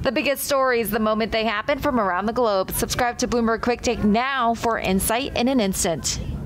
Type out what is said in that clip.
The biggest stories the moment they happen from around the globe. Subscribe to Bloomberg Quicktake now for insight in an instant.